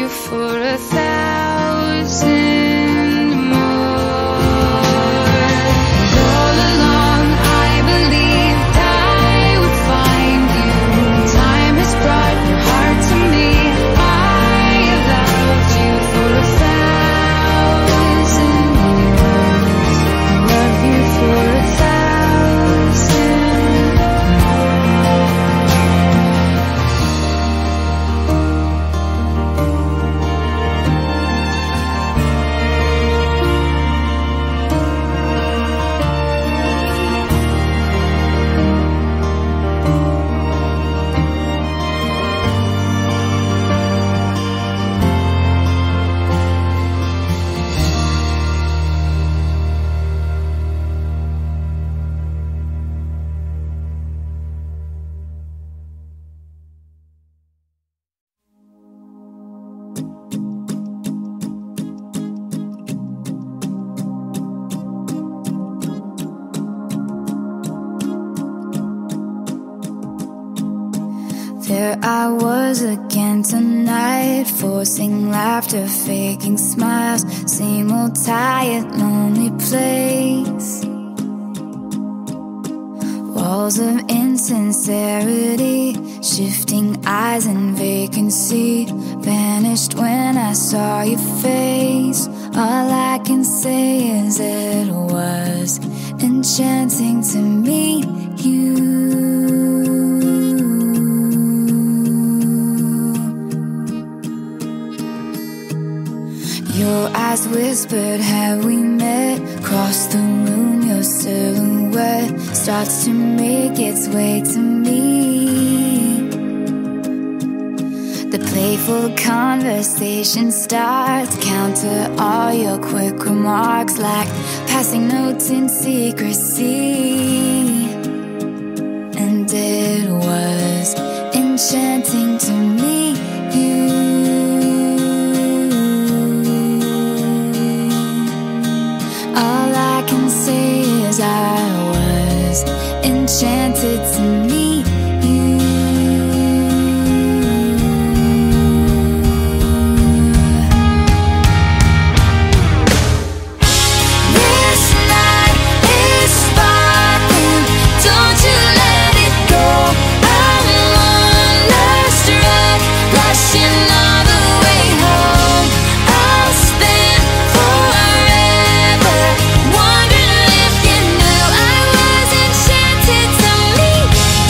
you for 1,000 more. All along I believed I would find you. Time has brought your heart to me. I have loved you for 1,000 years. Love you for 1,000 There I was again tonight, forcing laughter, faking smiles. Same old tired, lonely place. Walls of insincerity, shifting eyes and vacancy. Vanished when I saw your face. All I can say is it was enchanting to meet you. Your eyes whispered, have we met? Across the room, your silhouette starts to make its way to me. The playful conversation starts, counter all your quick remarks like passing notes in secrecy. And it was enchanting to meet you. All I can say is I was enchanted to meet you. This night is sparkling, don't you let it go. I'm wonderstruck, blushing all the way home. I'll spend forever wondering if you knew I was enchanted to meet